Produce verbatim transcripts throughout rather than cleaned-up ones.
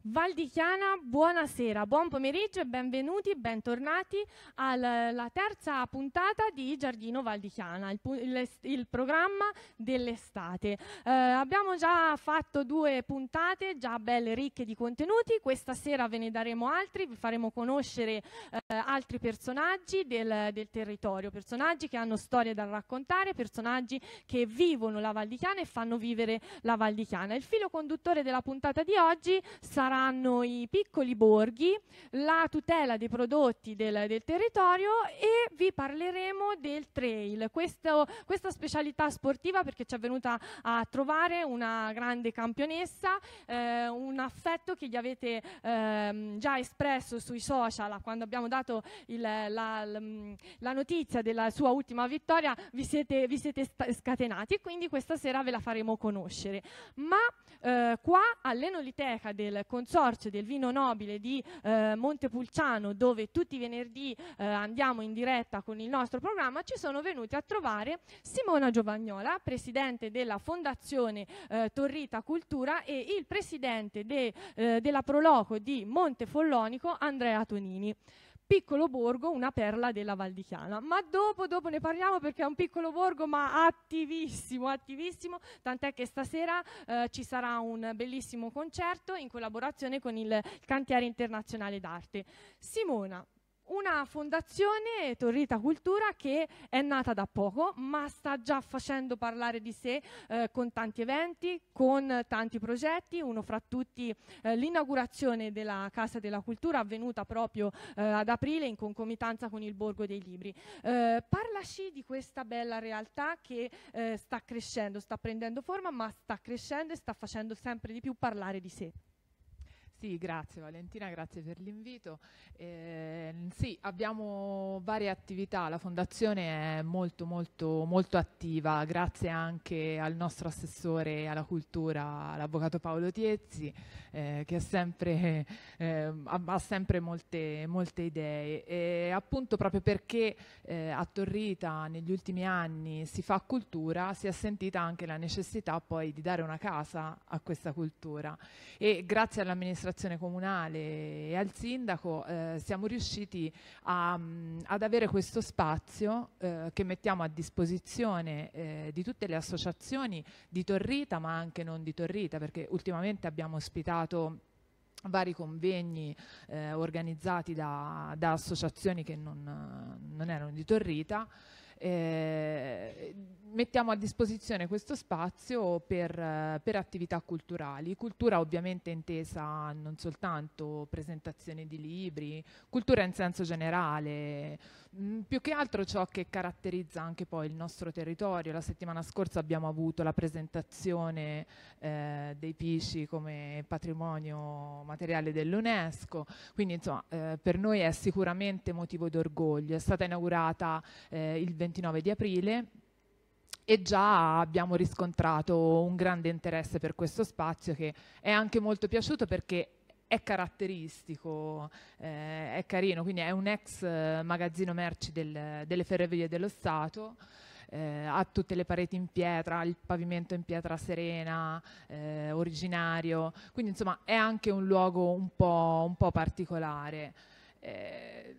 Val di Chiana, buonasera, buon pomeriggio e benvenuti, bentornati alla terza puntata di Giardino Val di Chiana, il, il, il programma dell'estate. Eh, abbiamo già fatto due puntate, già belle ricche di contenuti, questa sera ve ne daremo altri, vi faremo conoscere eh, altri personaggi del, del territorio, personaggi che hanno storie da raccontare, personaggi che vivono la Val di Chiana e fanno vivere la Val di Chiana. Il filo conduttore della puntata di oggi sarà saranno i piccoli borghi, la tutela dei prodotti del, del territorio e vi parleremo del trail, Questo, questa specialità sportiva perché ci è venuta a trovare una grande campionessa, eh, un affetto che gli avete eh, già espresso sui social quando abbiamo dato il, la, la, la notizia della sua ultima vittoria, vi siete, vi siete scatenati e quindi questa sera ve la faremo conoscere. Ma eh, qua all'Enoliteca del Consorzio del Vino Nobile di eh, Montepulciano, dove tutti i venerdì eh, andiamo in diretta con il nostro programma, ci sono venuti a trovare Simona Giovagnola, presidente della Fondazione eh, Torrita Cultura, e il presidente de, eh, della Proloco di Montefollonico, Andrea Tonini. Piccolo borgo, una perla della Val di Chiana, ma dopo, dopo ne parliamo perché è un piccolo borgo ma attivissimo, attivissimo, tant'è che stasera eh, ci sarà un bellissimo concerto in collaborazione con il Cantiere Internazionale d'Arte. Simona, una fondazione, Torrita Cultura, che è nata da poco ma sta già facendo parlare di sé eh, con tanti eventi, con tanti progetti, uno fra tutti eh, l'inaugurazione della Casa della Cultura avvenuta proprio eh, ad aprile in concomitanza con il Borgo dei Libri. Eh, parlaci di questa bella realtà che eh, sta crescendo, sta prendendo forma ma sta crescendo e sta facendo sempre di più parlare di sé. Sì, grazie Valentina, grazie per l'invito. Eh, sì, abbiamo varie attività, la Fondazione è molto molto molto attiva, grazie anche al nostro assessore alla cultura, l'avvocato Paolo Tiezzi, eh, che è sempre, eh, ha sempre molte, molte idee, e appunto proprio perché eh, a Torrita negli ultimi anni si fa cultura, si è sentita anche la necessità poi di dare una casa a questa cultura, e grazie all'amministrazione comunale e al sindaco eh, siamo riusciti a, mh, ad avere questo spazio eh, che mettiamo a disposizione eh, di tutte le associazioni di Torrita, ma anche non di Torrita, perché ultimamente abbiamo ospitato vari convegni eh, organizzati da, da associazioni che non, non erano di Torrita. Eh, mettiamo a disposizione questo spazio per, per attività culturali, cultura ovviamente intesa non soltanto presentazioni di libri, cultura in senso generale, mh, più che altro ciò che caratterizza anche poi il nostro territorio. La settimana scorsa abbiamo avuto la presentazione eh, dei Pisci come patrimonio materiale dell'UNESCO, quindi insomma eh, per noi è sicuramente motivo d'orgoglio. È stata inaugurata eh, il ventinove di aprile e già abbiamo riscontrato un grande interesse per questo spazio, che è anche molto piaciuto perché è caratteristico, eh, è carino, quindi è un ex eh, magazzino merci del, delle Ferrovie dello Stato. Eh, ha tutte le pareti in pietra, il pavimento in pietra serena, eh, originario, quindi insomma è anche un luogo un po', un po' particolare. Eh,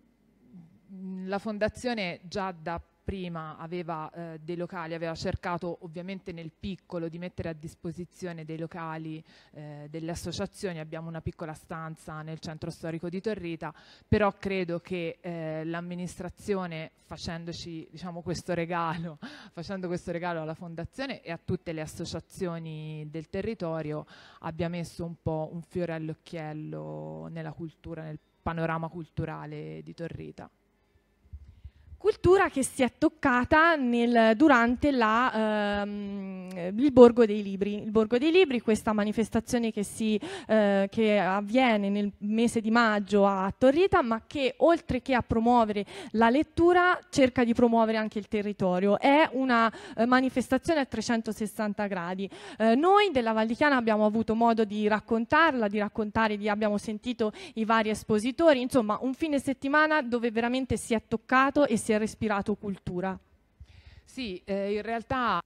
la fondazione già da prima aveva eh, dei locali, aveva cercato ovviamente nel piccolo di mettere a disposizione dei locali eh, delle associazioni. Abbiamo una piccola stanza nel centro storico di Torrita, però credo che eh, l'amministrazione, facendoci diciamo questo regalo, facendo questo regalo alla fondazione e a tutte le associazioni del territorio, abbia messo un po' un fiore all'occhiello nella cultura, nel panorama culturale di Torrita. Cultura che si è toccata nel, durante la, ehm, il Borgo dei Libri. Il Borgo dei Libri, questa manifestazione che, si, eh, che avviene nel mese di maggio a Torrita, ma che oltre che a promuovere la lettura cerca di promuovere anche il territorio. È una eh, manifestazione a trecentosessanta gradi. Eh, noi della Val di Chiana abbiamo avuto modo di raccontarla, di raccontare, di, abbiamo sentito i vari espositori, insomma un fine settimana dove veramente si è toccato e si si è respirato cultura. Sì, eh, in realtà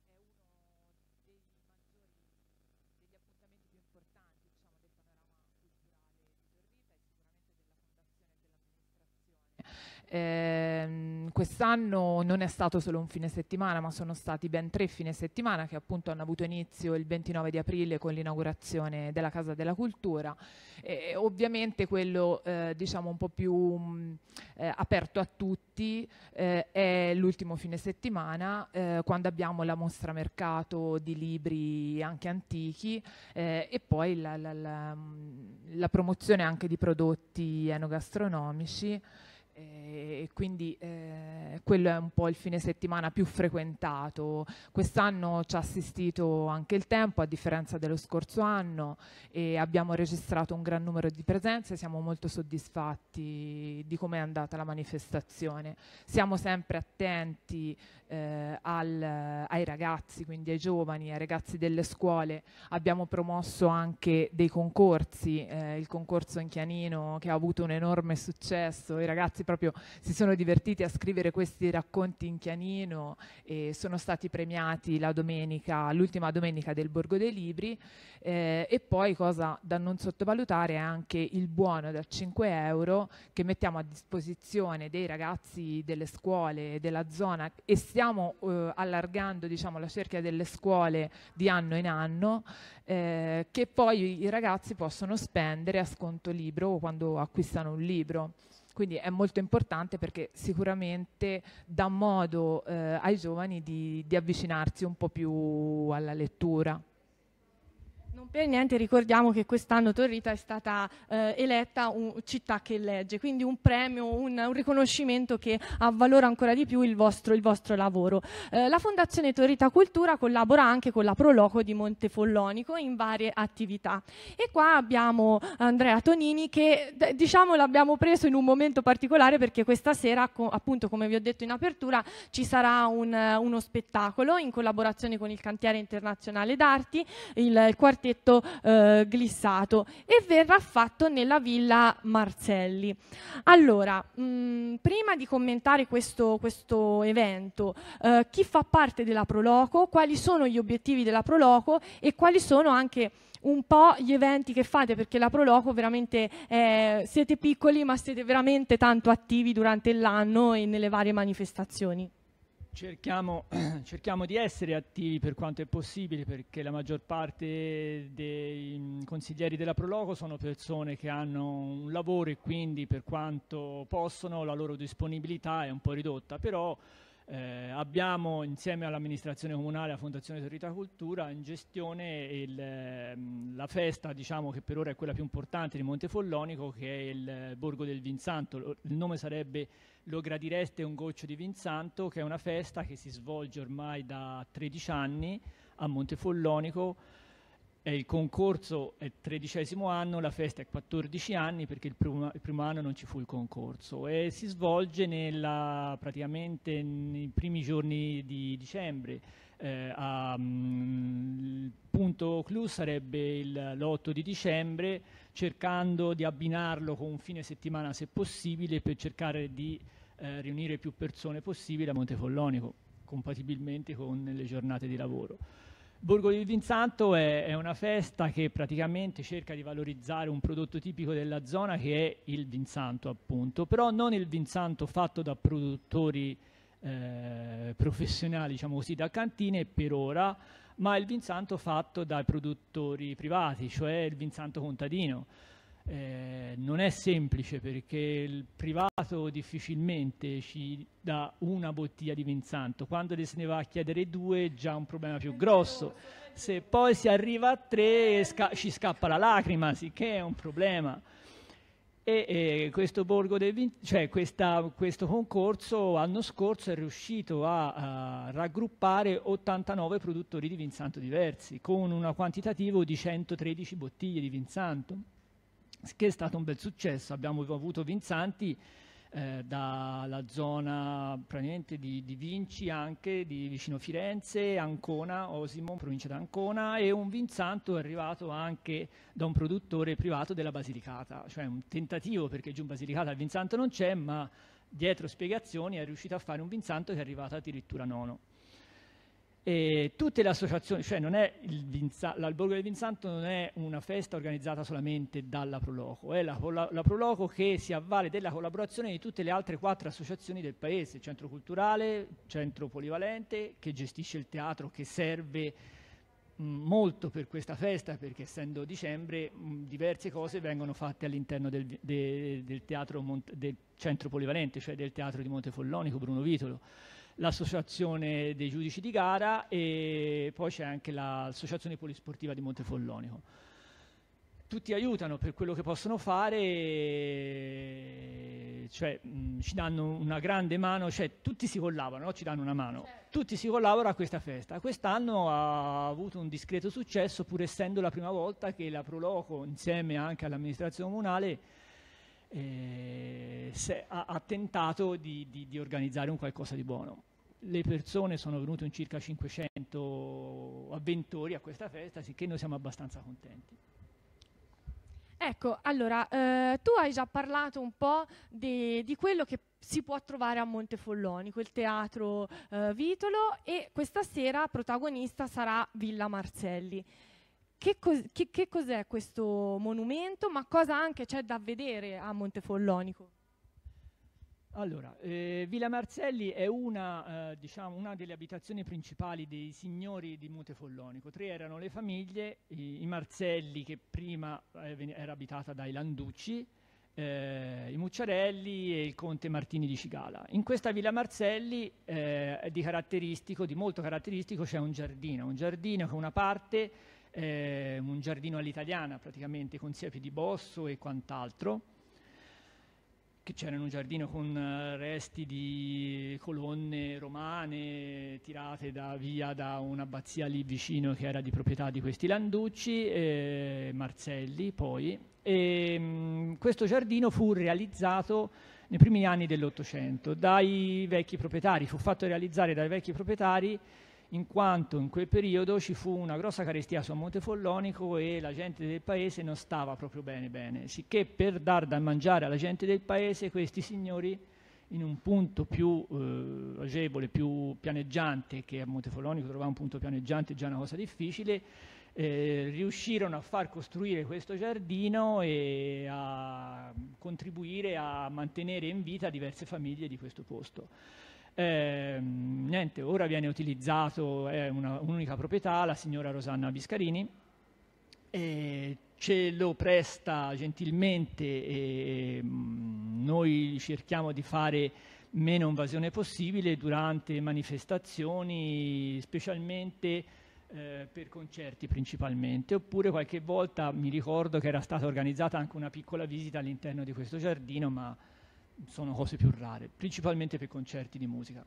Eh, quest'anno non è stato solo un fine settimana, ma sono stati ben tre fine settimana che appunto hanno avuto inizio il ventinove di aprile con l'inaugurazione della Casa della Cultura. E ovviamente quello eh, diciamo un po' più mh, eh, aperto a tutti eh, è l'ultimo fine settimana, eh, quando abbiamo la mostra mercato di libri anche antichi eh, e poi la, la, la, la promozione anche di prodotti enogastronomici. E quindi eh, quello è un po' il fine settimana più frequentato. Quest'anno ci ha assistito anche il tempo, a differenza dello scorso anno, e abbiamo registrato un gran numero di presenze. Siamo molto soddisfatti di come è andata la manifestazione. Siamo sempre attenti eh, al, ai ragazzi, quindi ai giovani, ai ragazzi delle scuole. Abbiamo promosso anche dei concorsi, eh, il concorso in Chianino che ha avuto un enorme successo. I ragazzi proprio si sono divertiti a scrivere questi racconti in Chianino e sono stati premiati la domenica, l'ultima domenica del Borgo dei Libri. Eh, e poi, cosa da non sottovalutare, è anche il buono da cinque euro che mettiamo a disposizione dei ragazzi delle scuole della zona, e stiamo eh, allargando, diciamo, la cerchia delle scuole di anno in anno, eh, che poi i ragazzi possono spendere a sconto libro o quando acquistano un libro. Quindi è molto importante perché sicuramente dà modo eh, ai giovani di, di avvicinarsi un po' più alla lettura. Non per niente ricordiamo che quest'anno Torrita è stata eh, eletta un, città che legge, quindi un premio, un, un riconoscimento che avvalora ancora di più il vostro, il vostro lavoro. Eh, la Fondazione Torrita Cultura collabora anche con la Proloco di Montefollonico in varie attività. E qua abbiamo Andrea Tonini che diciamo l'abbiamo preso in un momento particolare perché questa sera, co- appunto come vi ho detto in apertura, ci sarà un, uno spettacolo in collaborazione con il Cantiere Internazionale d'Arti, il, il quartetto Eh, glissato, e verrà fatto nella Villa Marzelli. Allora, mh, prima di commentare questo, questo evento, eh, chi fa parte della Proloco, quali sono gli obiettivi della Proloco e quali sono anche un po' gli eventi che fate, perché la Proloco veramente eh, siete piccoli ma siete veramente tanto attivi durante l'anno e nelle varie manifestazioni. Cerchiamo, cerchiamo di essere attivi per quanto è possibile, perché la maggior parte dei consiglieri della Proloco sono persone che hanno un lavoro e quindi per quanto possono la loro disponibilità è un po' ridotta, però eh, abbiamo insieme all'amministrazione comunale, la Fondazione Torrita Cultura, in gestione il, la festa, diciamo che per ora è quella più importante di Montefollonico, che è il Borgo del Vinsanto. Il nome sarebbe Lo gradireste un goccio di Vinsanto, che è una festa che si svolge ormai da tredici anni a Montefollonico. È il concorso è il tredicesimo anno, la festa è quattordici anni perché il primo, il primo anno non ci fu il concorso, e si svolge nella, praticamente nei primi giorni di dicembre. Eh, a, mm, il punto clou sarebbe l'otto di dicembre, cercando di abbinarlo con un fine settimana se possibile, per cercare di eh, riunire più persone possibile a Montefollonico, compatibilmente con le giornate di lavoro. Borgo del Vinsanto è, è una festa che praticamente cerca di valorizzare un prodotto tipico della zona, che è il Vinsanto, appunto, però non il Vinsanto fatto da produttori eh, professionali, diciamo così, da cantine per ora, ma il Vinsanto fatto dai produttori privati, cioè il Vinsanto contadino. Eh, non è semplice perché il privato difficilmente ci dà una bottiglia di Vinsanto, quando se ne va a chiedere due è già un problema più grosso, se poi si arriva a tre sca- ci scappa la lacrima, sicché è un problema. E, e questo, borgo del Vin- cioè questa, questo concorso l'anno scorso è riuscito a, a raggruppare ottantanove produttori di Vinsanto diversi, con un quantitativo di centotredici bottiglie di Vinsanto, che è stato un bel successo. Abbiamo avuto Vinsanti eh, dalla zona praticamente di, di Vinci, anche di vicino Firenze, Ancona, Osimo, provincia di Ancona, e un Vinsanto è arrivato anche da un produttore privato della Basilicata, cioè un tentativo, perché giù in Basilicata il Vinsanto non c'è, ma dietro spiegazioni è riuscito a fare un Vinsanto che è arrivato addirittura nono. E tutte le associazioni, cioè non è il Vinza, l'Alborgo del Vinsanto non è una festa organizzata solamente dalla Proloco, è la, la, la Proloco che si avvale della collaborazione di tutte le altre quattro associazioni del paese, Centro Culturale, Centro Polivalente, che gestisce il teatro, che serve mh, molto per questa festa, perché essendo dicembre mh, diverse cose vengono fatte all'interno del, de, del teatro Mont- del Centro Polivalente, cioè del teatro di Montefollonico, Bruno Vitolo, l'associazione dei giudici di gara e poi c'è anche l'associazione polisportiva di Montefollonico. Tutti aiutano per quello che possono fare, cioè mh, ci danno una grande mano, cioè tutti si collaborano, no? Ci danno una mano, certo. Tutti si collaborano a questa festa. Quest'anno ha avuto un discreto successo, pur essendo la prima volta che la Proloco, insieme anche all'amministrazione comunale, Eh, se, ha, ha tentato di, di, di organizzare un qualcosa di buono. Le persone sono venute in circa cinquecento avventori a questa festa, sicché noi siamo abbastanza contenti. Ecco, allora, eh, tu hai già parlato un po' di, di quello che si può trovare a Montefollonico, il teatro eh, Vitolo, e questa sera protagonista sarà Villa Marzelli. Che, cos- che, che cos'è questo monumento, ma cosa anche c'è da vedere a Montefollonico? Allora, eh, Villa Marzelli è una, eh, diciamo, una delle abitazioni principali dei signori di Montefollonico. Tre erano le famiglie, i, i Marzelli, che prima eh, era abitata dai Landucci, eh, i Mucciarelli e il conte Martini di Cigala. In questa Villa Marzelli eh, di caratteristico, di molto caratteristico, c'è un giardino, un giardino che una parte Eh, un giardino all'italiana praticamente, con siepi di bosso e quant'altro, che c'era in un giardino con uh, resti di colonne romane tirate da via da un'abbazia lì vicino che era di proprietà di questi Landucci, eh, Marzelli poi, e mh, questo giardino fu realizzato nei primi anni dell'Ottocento dai vecchi proprietari, fu fatto realizzare dai vecchi proprietari in quanto in quel periodo ci fu una grossa carestia su Montefollonico e la gente del paese non stava proprio bene bene, sicché per dar da mangiare alla gente del paese questi signori, in un punto più eh, agevole, più pianeggiante, che a Montefollonico trovare un punto pianeggiante è già una cosa difficile, eh, riuscirono a far costruire questo giardino e a contribuire a mantenere in vita diverse famiglie di questo posto. Eh, niente, ora viene utilizzato, è una, un'unica proprietà, la signora Rosanna Biscarini, e ce lo presta gentilmente e mh, noi cerchiamo di fare meno invasione possibile durante manifestazioni, specialmente eh, per concerti principalmente, oppure qualche volta mi ricordo che era stata organizzata anche una piccola visita all'interno di questo giardino, ma sono cose più rare, principalmente per concerti di musica.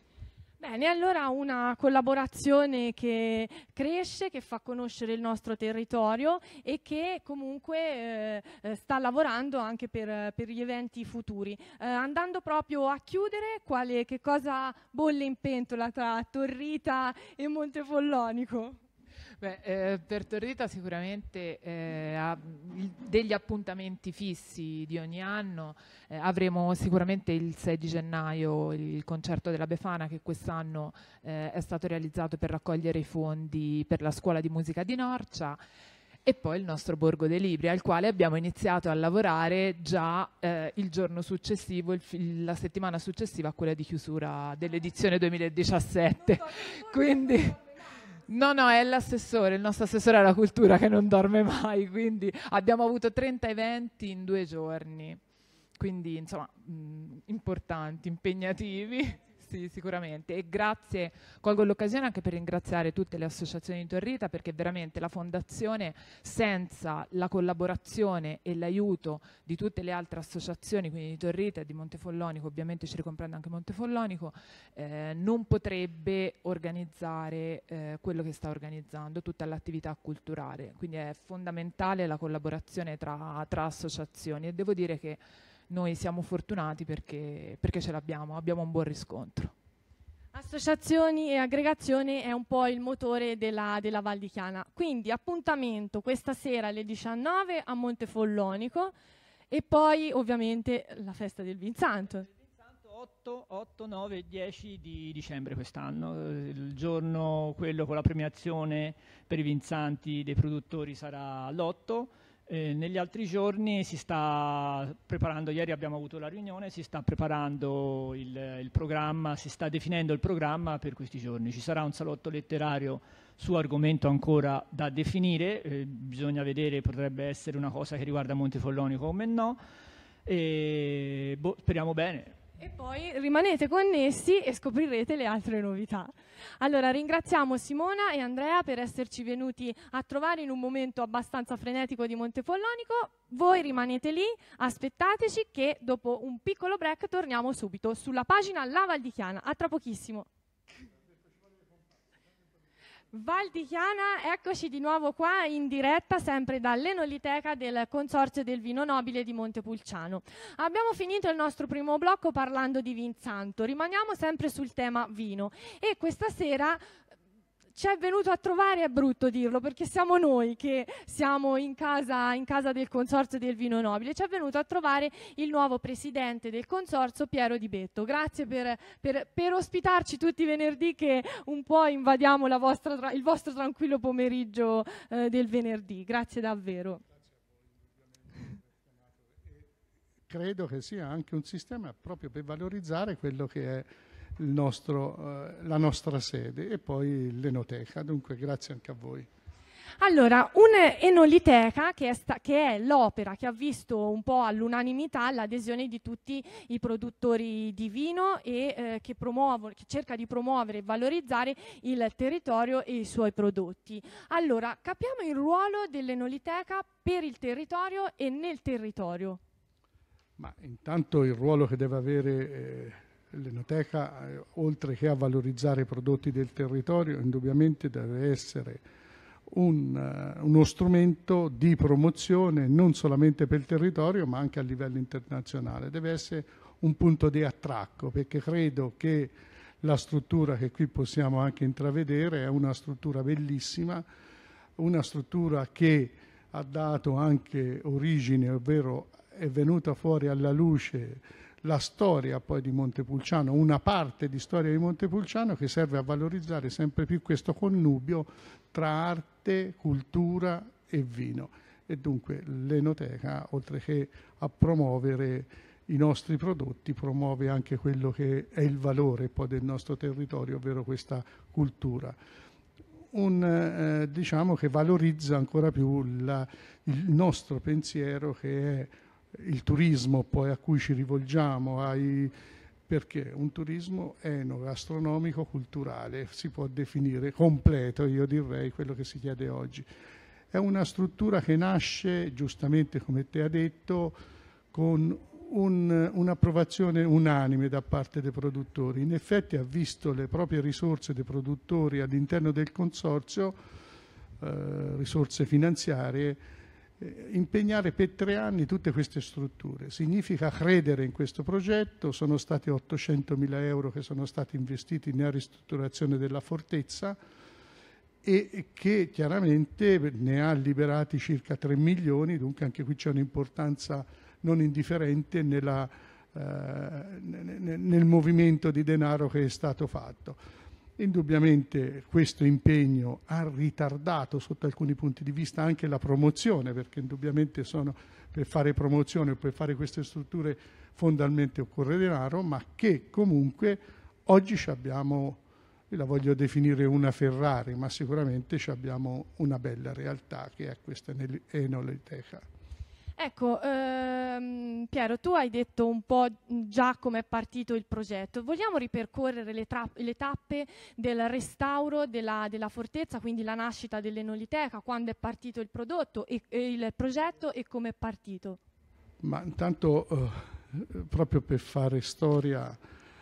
Bene, allora una collaborazione che cresce, che fa conoscere il nostro territorio e che comunque eh, sta lavorando anche per, per gli eventi futuri. Eh, andando proprio a chiudere, quale, che cosa bolle in pentola tra Torrita e Montefollonico? Beh, eh, per Torrita sicuramente eh, ha degli appuntamenti fissi di ogni anno. Eh, avremo sicuramente il sei di gennaio il concerto della Befana, che quest'anno eh, è stato realizzato per raccogliere i fondi per la scuola di musica di Norcia, e poi il nostro Borgo dei Libri, al quale abbiamo iniziato a lavorare già eh, il giorno successivo, il, la settimana successiva a quella di chiusura dell'edizione duemiladiciassette. Quindi... No, no, è l'assessore, il nostro assessore alla cultura che non dorme mai, quindi abbiamo avuto trenta eventi in due giorni, quindi insomma mh, importanti, impegnativi, sì, sicuramente. E grazie, colgo l'occasione anche per ringraziare tutte le associazioni di Torrita, perché veramente la fondazione, senza la collaborazione e l'aiuto di tutte le altre associazioni, quindi di Torrita e di Montefollonico, ovviamente ci ricomprende anche Montefollonico, eh, non potrebbe organizzare eh, quello che sta organizzando, tutta l'attività culturale. Quindi è fondamentale la collaborazione tra, tra associazioni, e devo dire che noi siamo fortunati perché, perché ce l'abbiamo, abbiamo un buon riscontro. Associazioni e aggregazioni è un po' il motore della, della Val di Chiana. Quindi appuntamento questa sera alle diciannove a Montefollonico, e poi ovviamente la festa del Vinsanto. otto, nove e dieci di dicembre quest'anno. Il giorno, quello con la premiazione per i vinsanti dei produttori, sarà l'otto. Eh, negli altri giorni si sta preparando, ieri abbiamo avuto la riunione, si sta preparando il, il programma, si sta definendo il programma per questi giorni. Ci sarà un salotto letterario su argomento ancora da definire, eh, bisogna vedere, potrebbe essere una cosa che riguarda Montefollonico come no, e boh, speriamo bene. E poi rimanete connessi e scoprirete le altre novità. Allora, ringraziamo Simona e Andrea per esserci venuti a trovare in un momento abbastanza frenetico di Montefollonico. Voi rimanete lì, aspettateci che dopo un piccolo break torniamo subito sulla pagina La Val di Chiana. A tra pochissimo. Val di Chiana, eccoci di nuovo qua in diretta, sempre dall'Enoliteca del Consorzio del Vino Nobile di Montepulciano. Abbiamo finito il nostro primo blocco parlando di Vinsanto, rimaniamo sempre sul tema vino e questa sera ci è venuto a trovare, è brutto dirlo perché siamo noi che siamo in casa, in casa del Consorzio del Vino Nobile, ci è venuto a trovare il nuovo presidente del Consorzio, Piero Di Betto. Grazie per, per, per ospitarci tutti i venerdì che un po' invadiamo la vostra, il vostro tranquillo pomeriggio eh, del venerdì. Grazie davvero. Credo che sia anche un sistema proprio per valorizzare quello che è il nostro, eh, la nostra sede e poi l'Enoteca, dunque grazie anche a voi. Allora, un'Enoliteca che è, che è l'opera che ha visto un po' all'unanimità l'adesione di tutti i produttori di vino e eh, che, promuovono, che cerca di promuovere e valorizzare il territorio e i suoi prodotti. Allora, capiamo il ruolo dell'Enoliteca per il territorio e nel territorio. Ma intanto il ruolo che deve avere eh, l'Enoteca, eh, oltre che a valorizzare i prodotti del territorio, indubbiamente deve essere un, uh, uno strumento di promozione non solamente per il territorio ma anche a livello internazionale. Deve essere un punto di attracco, perché credo che la struttura che qui possiamo anche intravedere è una struttura bellissima, una struttura che ha dato anche origine, ovvero è venuta fuori alla luce la storia poi di Montepulciano, una parte di storia di Montepulciano che serve a valorizzare sempre più questo connubio tra arte, cultura e vino. E dunque l'Enoteca, oltre che a promuovere i nostri prodotti, promuove anche quello che è il valore poi del nostro territorio, ovvero questa cultura. Un, eh, diciamo che valorizza ancora più la, il nostro pensiero, che è il turismo poi a cui ci rivolgiamo, ai, perché un turismo enogastronomico culturale si può definire completo, io direi, quello che si chiede oggi. È una struttura che nasce, giustamente come te ha detto, con un, un'approvazione unanime da parte dei produttori. In effetti ha visto le proprie risorse dei produttori all'interno del consorzio, eh, risorse finanziarie, impegnare per tre anni tutte queste strutture. Significa credere in questo progetto. Sono stati ottocentomila euro che sono stati investiti nella ristrutturazione della fortezza e che chiaramente ne ha liberati circa tre milioni, dunque anche qui c'è un'importanza non indifferente nella, eh, nel movimento di denaro che è stato fatto. Indubbiamente questo impegno ha ritardato sotto alcuni punti di vista anche la promozione, perché indubbiamente sono, per fare promozione o per fare queste strutture fondamentalmente occorre denaro, ma che comunque oggi abbiamo, io la voglio definire una Ferrari, ma sicuramente abbiamo una bella realtà che è questa Enoliteca. Ecco, ehm, Piero, tu hai detto un po' già come è partito il progetto. Vogliamo ripercorrere le, le tappe del restauro della, della fortezza, quindi la nascita dell'Enoliteca, quando è partito il prodotto e, e il progetto e come è partito? Ma intanto, eh, proprio per fare storia,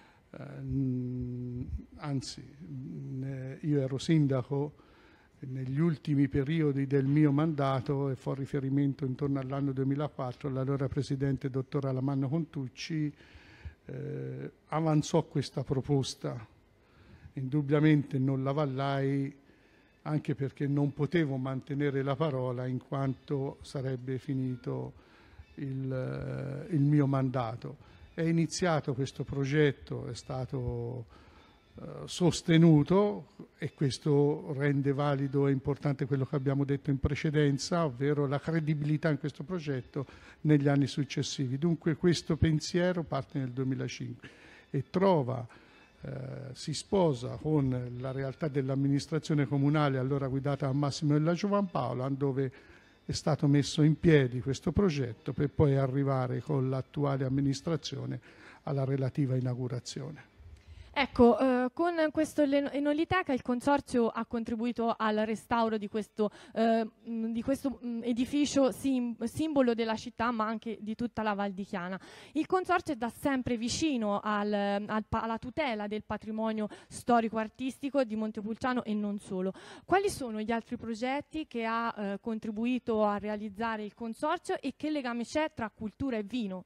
eh, anzi, io ero sindaco negli ultimi periodi del mio mandato e fa riferimento intorno all'anno duemilaquattro, l'allora presidente dottor Alamanno Contucci eh, avanzò questa proposta. Indubbiamente non la avallai, anche perché non potevo mantenere la parola in quanto sarebbe finito il, il mio mandato. È iniziato questo progetto, è stato eh, sostenuto, e questo rende valido e importante quello che abbiamo detto in precedenza, ovvero la credibilità in questo progetto negli anni successivi. Dunque questo pensiero parte nel duemilacinque e trova, eh, si sposa con la realtà dell'amministrazione comunale allora guidata da Massimo Della Giovanpaola, dove è stato messo in piedi questo progetto per poi arrivare con l'attuale amministrazione alla relativa inaugurazione. Ecco, eh, con questo Enoliteca il Consorzio ha contribuito al restauro di questo, eh, di questo mh, edificio sim simbolo della città, ma anche di tutta la Val di Chiana. Il Consorzio è da sempre vicino al, al, alla tutela del patrimonio storico-artistico di Montepulciano e non solo. Quali sono gli altri progetti che ha eh, contribuito a realizzare il Consorzio e che legame c'è tra cultura e vino?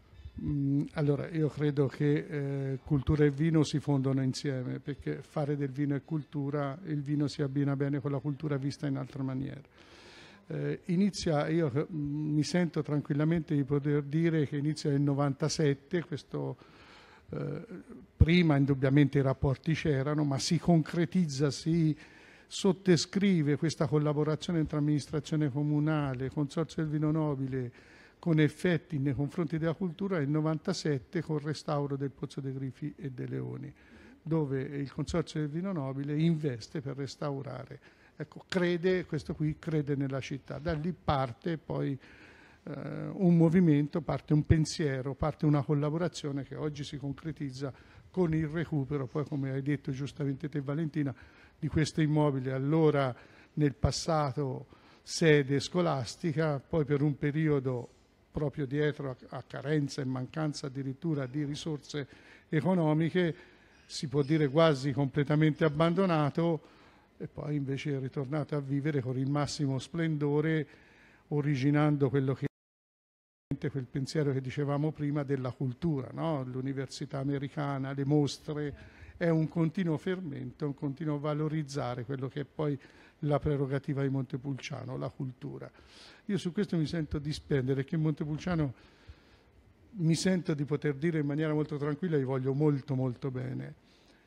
Allora, io credo che eh, cultura e vino si fondono insieme, perché fare del vino è cultura, il vino si abbina bene con la cultura vista in altra maniera. Eh, inizia, io mh, mi sento tranquillamente di poter dire che inizia nel novantasette, questo, eh, prima indubbiamente i rapporti c'erano, ma si concretizza, si sottoscrive questa collaborazione tra amministrazione comunale, Consorzio del Vino Nobile, con effetti nei confronti della cultura nel novantasette con il restauro del Pozzo dei Griffi e dei Leoni, dove il Consorzio del Vino Nobile investe per restaurare. Ecco, crede, questo qui crede nella città. Da lì parte poi eh, un movimento, parte un pensiero, parte una collaborazione che oggi si concretizza con il recupero, poi come hai detto giustamente te Valentina, di questo immobile allora nel passato sede scolastica, poi per un periodo proprio dietro a, a carenza e mancanza addirittura di risorse economiche, si può dire quasi completamente abbandonato, e poi invece è ritornato a vivere con il massimo splendore, originando quello che è quel pensiero che dicevamo prima della cultura, no? L'università americana, le mostre, è un continuo fermento, un continuo valorizzare quello che è poi la prerogativa di Montepulciano, la cultura. Io su questo mi sento di spendere, che in Montepulciano mi sento di poter dire in maniera molto tranquilla, li voglio molto molto bene.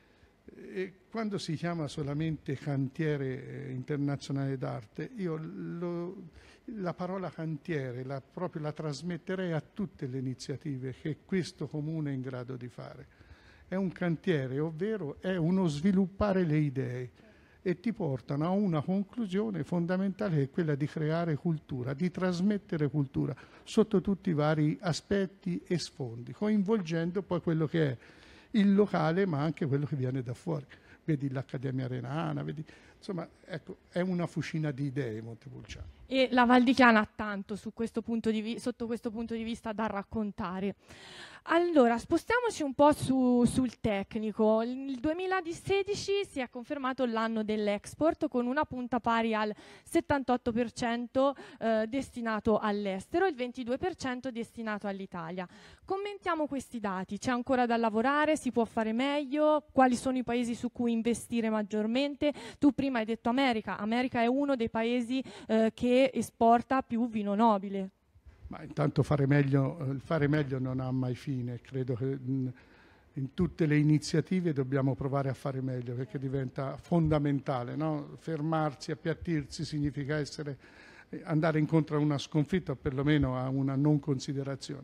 E quando si chiama solamente cantiere internazionale d'arte, io lo, la parola cantiere la, proprio la trasmetterei a tutte le iniziative che questo comune è in grado di fare. È un cantiere, ovvero è uno sviluppare le idee, e ti portano a una conclusione fondamentale, che è quella di creare cultura, di trasmettere cultura sotto tutti i vari aspetti e sfondi, coinvolgendo poi quello che è il locale, ma anche quello che viene da fuori. Vedi l'Accademia Renana, vedi, insomma, ecco, è una fucina di idee Montepulciano. E la Val di Chiana ha tanto su questo punto di vi- sotto questo punto di vista da raccontare. Allora, spostiamoci un po' su, sul tecnico. Il duemilasedici si è confermato l'anno dell'export, con una punta pari al settantotto per cento eh, destinato all'estero e il ventidue per cento destinato all'Italia. Commentiamo questi dati. C'è ancora da lavorare? Si può fare meglio? Quali sono i paesi su cui investire maggiormente? Tu prima hai detto America. America è uno dei paesi eh, che esporta più vino nobile. Ma intanto fare meglio, il fare meglio non ha mai fine, credo che in, in tutte le iniziative dobbiamo provare a fare meglio, perché diventa fondamentale, no? Fermarsi, appiattirsi significa essere, andare incontro a una sconfitta o perlomeno a una non considerazione.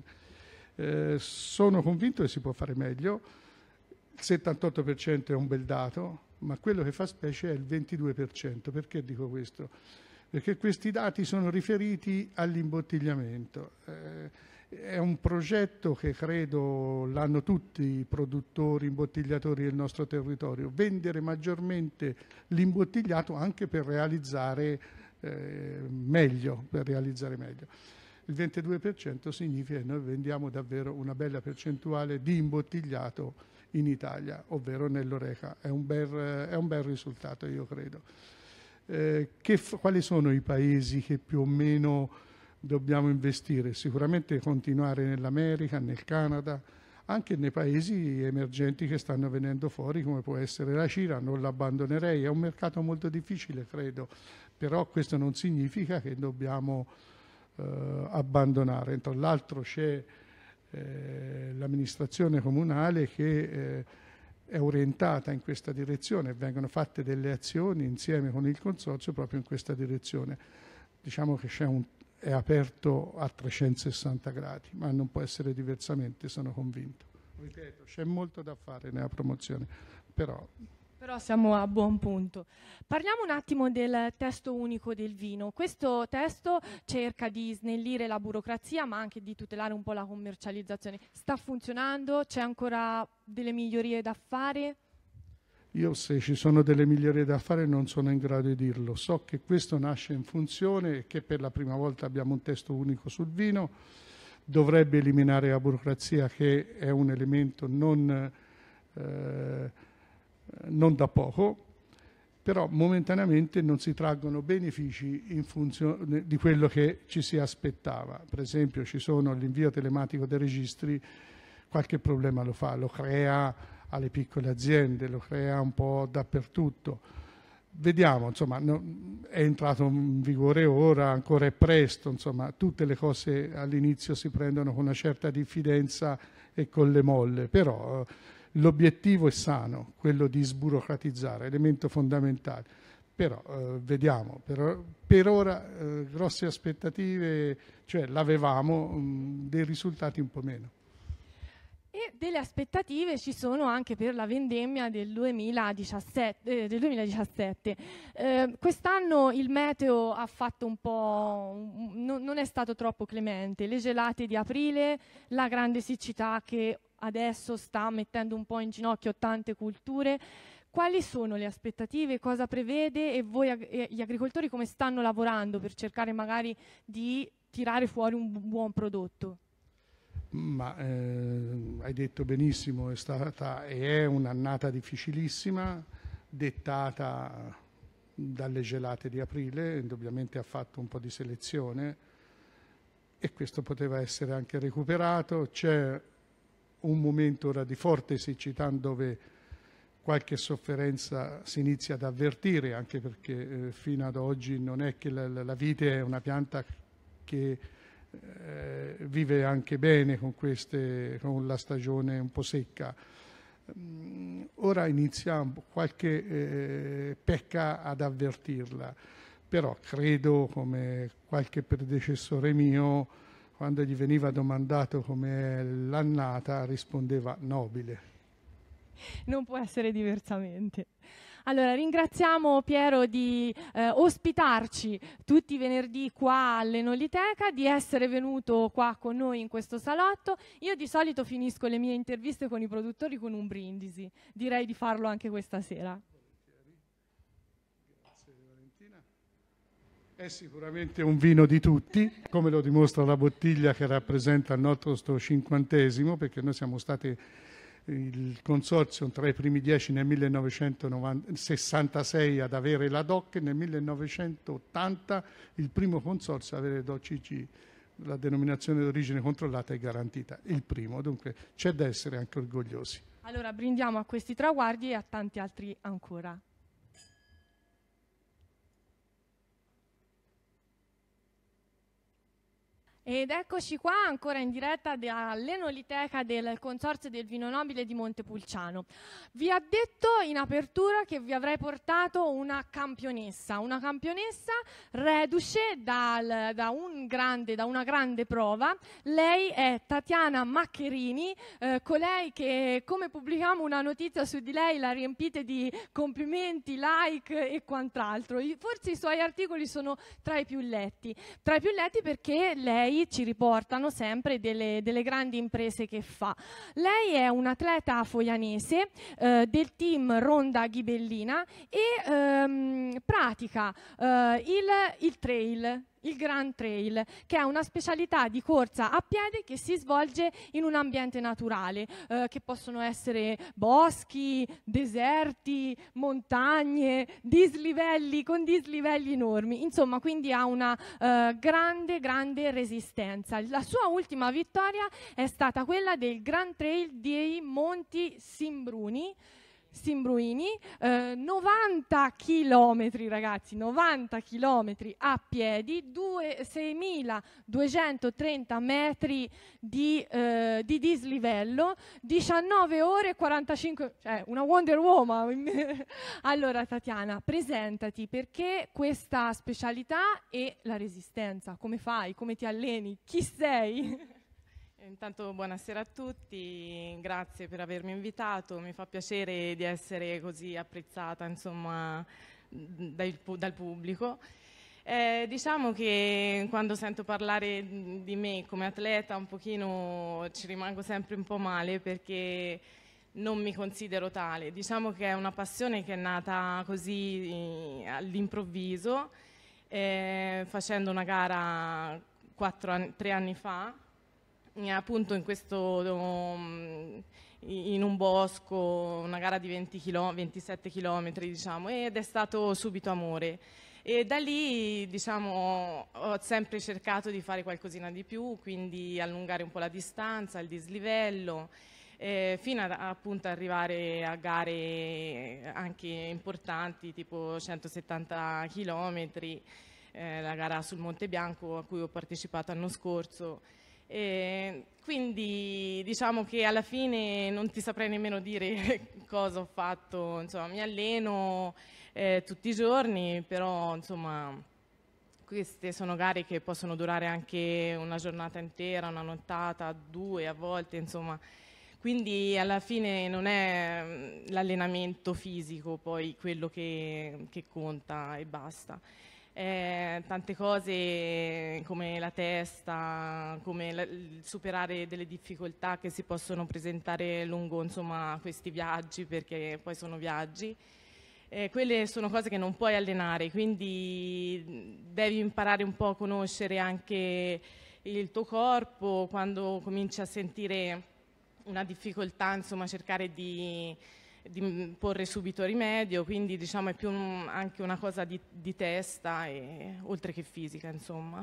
Eh, sono convinto che si può fare meglio, il settantotto per cento è un bel dato, ma quello che fa specie è il ventidue per cento. Perché dico questo? Perché questi dati sono riferiti all'imbottigliamento. Eh, è un progetto che credo l'hanno tutti i produttori, imbottigliatori del nostro territorio, vendere maggiormente l'imbottigliato anche per realizzare eh, meglio, per realizzare meglio. Il ventidue per cento significa che noi vendiamo davvero una bella percentuale di imbottigliato in Italia, ovvero nell'Oreca. È un bel, è un bel risultato, io credo. Eh, che, quali sono i paesi che più o meno dobbiamo investire? Sicuramente continuare nell'America, nel Canada, anche nei paesi emergenti che stanno venendo fuori, come può essere la Cina, non l'abbandonerei. È un mercato molto difficile, credo, però questo non significa che dobbiamo eh, abbandonare. Tra l'altro c'è eh, l'amministrazione comunale che eh, è orientata in questa direzione e vengono fatte delle azioni insieme con il consorzio proprio in questa direzione. Diciamo che c'è un, è aperto a trecentosessanta gradi, ma non può essere diversamente, sono convinto. Ripeto, c'è molto da fare nella promozione, però... Però siamo a buon punto. Parliamo un attimo del testo unico del vino. Questo testo cerca di snellire la burocrazia, ma anche di tutelare un po' la commercializzazione. Sta funzionando? C'è ancora delle migliorie da fare? Io, se ci sono delle migliorie da fare, non sono in grado di dirlo. So che questo nasce in funzione e che per la prima volta abbiamo un testo unico sul vino. Dovrebbe eliminare la burocrazia, che è un elemento non... Eh, non da poco, però momentaneamente non si traggono benefici in funzione di quello che ci si aspettava. Per esempio, ci sono l'invio telematico dei registri, qualche problema lo fa, lo crea alle piccole aziende, lo crea un po' dappertutto. Vediamo, insomma, no, è entrato in vigore ora, ancora è presto, insomma, tutte le cose all'inizio si prendono con una certa diffidenza e con le molle, però l'obiettivo è sano, quello di sburocratizzare, elemento fondamentale. Però eh, vediamo, per, per ora eh, grosse aspettative, cioè l'avevamo, mh, dei risultati un po' meno. E delle aspettative ci sono anche per la vendemmia del duemiladiciassette. Eh, del duemiladiciassette. Eh, quest'anno il meteo ha fatto un po', non, non è stato troppo clemente, le gelate di aprile, la grande siccità che adesso sta mettendo un po' in ginocchio tante culture. Quali sono le aspettative? Cosa prevede? E voi ag- e gli agricoltori come stanno lavorando per cercare magari di tirare fuori un bu- buon prodotto? Ma eh, hai detto benissimo, è stata e è un'annata difficilissima, dettata dalle gelate di aprile, indubbiamente ha fatto un po' di selezione e questo poteva essere anche recuperato. C'è un momento ora di forte siccità dove qualche sofferenza si inizia ad avvertire, anche perché eh, fino ad oggi non è che la, la vite è una pianta che eh, vive anche bene con, queste, con la stagione un po' secca. Mm, ora inizia qualche eh, pecca ad avvertirla, però credo, come qualche predecessore mio, quando gli veniva domandato com'è l'annata, rispondeva nobile. Non può essere diversamente. Allora, ringraziamo Piero di eh, ospitarci tutti i venerdì qua all'Enoliteca, di essere venuto qua con noi in questo salotto. Io di solito finisco le mie interviste con i produttori con un brindisi. Direi di farlo anche questa sera. È sicuramente un vino di tutti, come lo dimostra la bottiglia che rappresenta il nostro cinquantesimo, perché noi siamo stati il consorzio tra i primi dieci nel millenovecentosessantasei ad avere la D O C e nel millenovecentottanta il primo consorzio ad avere D O C G, la denominazione d'origine controllata e garantita, il primo, dunque c'è da essere anche orgogliosi. Allora brindiamo a questi traguardi e a tanti altri ancora. Ed eccoci qua ancora in diretta dall'Enoliteca del Consorzio del Vino Nobile di Montepulciano. Vi ha detto in apertura che vi avrei portato una campionessa, una campionessa reduce dal, da, un grande, da una grande prova. Lei è Tatiana Maccherini, eh, colei che, come pubblichiamo una notizia su di lei, la riempite di complimenti, like e quant'altro. Forse i suoi articoli sono tra i più letti, tra i più letti perché lei ci riportano sempre delle, delle grandi imprese che fa. Lei è un'atleta foianese eh, del team Ronda Ghibellina e ehm, pratica eh, il, il trail, il Grand Trail, che è una specialità di corsa a piedi che si svolge in un ambiente naturale, eh, che possono essere boschi, deserti, montagne, dislivelli, con dislivelli enormi, insomma, quindi ha una eh, grande, grande resistenza. La sua ultima vittoria è stata quella del Grand Trail dei Monti Simbruni, Simbruini, eh, novanta chilometri ragazzi, novanta chilometri a piedi, seimiladuecentotrenta metri di, eh, di dislivello, diciannove ore e quarantacinque, cioè una Wonder Woman. Allora Tatiana, presentati, perché questa specialità e la resistenza? Come fai? Come ti alleni? Chi sei? Intanto buonasera a tutti, grazie per avermi invitato, mi fa piacere di essere così apprezzata, insomma, dal, dal pubblico. Eh, diciamo che quando sento parlare di me come atleta un pochino ci rimango sempre un po' male, perché non mi considero tale. Diciamo che è una passione che è nata così all'improvviso, eh, facendo una gara quattro anni, tre anni fa, appunto in questo um, in un bosco, una gara di venti chilom- ventisette chilometri, diciamo, ed è stato subito amore. E da lì, diciamo, ho sempre cercato di fare qualcosina di più, quindi allungare un po' la distanza, il dislivello, eh, fino a appunto arrivare a gare anche importanti, tipo centosettanta chilometri, eh, la gara sul Monte Bianco a cui ho partecipato l'anno scorso. E quindi diciamo che alla fine non ti saprei nemmeno dire cosa ho fatto, insomma mi alleno eh, tutti i giorni, però insomma queste sono gare che possono durare anche una giornata intera, una nottata, due a volte, insomma, quindi alla fine non è l'allenamento fisico poi quello che, che conta e basta. Eh, tante cose come la testa, come la, superare delle difficoltà che si possono presentare lungo, insomma, questi viaggi, perché poi sono viaggi, eh, quelle sono cose che non puoi allenare, quindi devi imparare un po' a conoscere anche il tuo corpo. Quando cominci a sentire una difficoltà, insomma, cercare di di porre subito rimedio, quindi diciamo è più un, anche una cosa di, di testa e, oltre che fisica, insomma.